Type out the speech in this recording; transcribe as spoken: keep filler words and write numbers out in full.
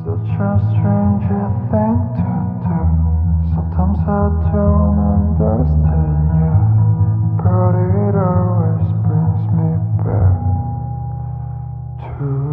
Such a strange thing to do. Sometimes I don't understand you, but it always brings me back to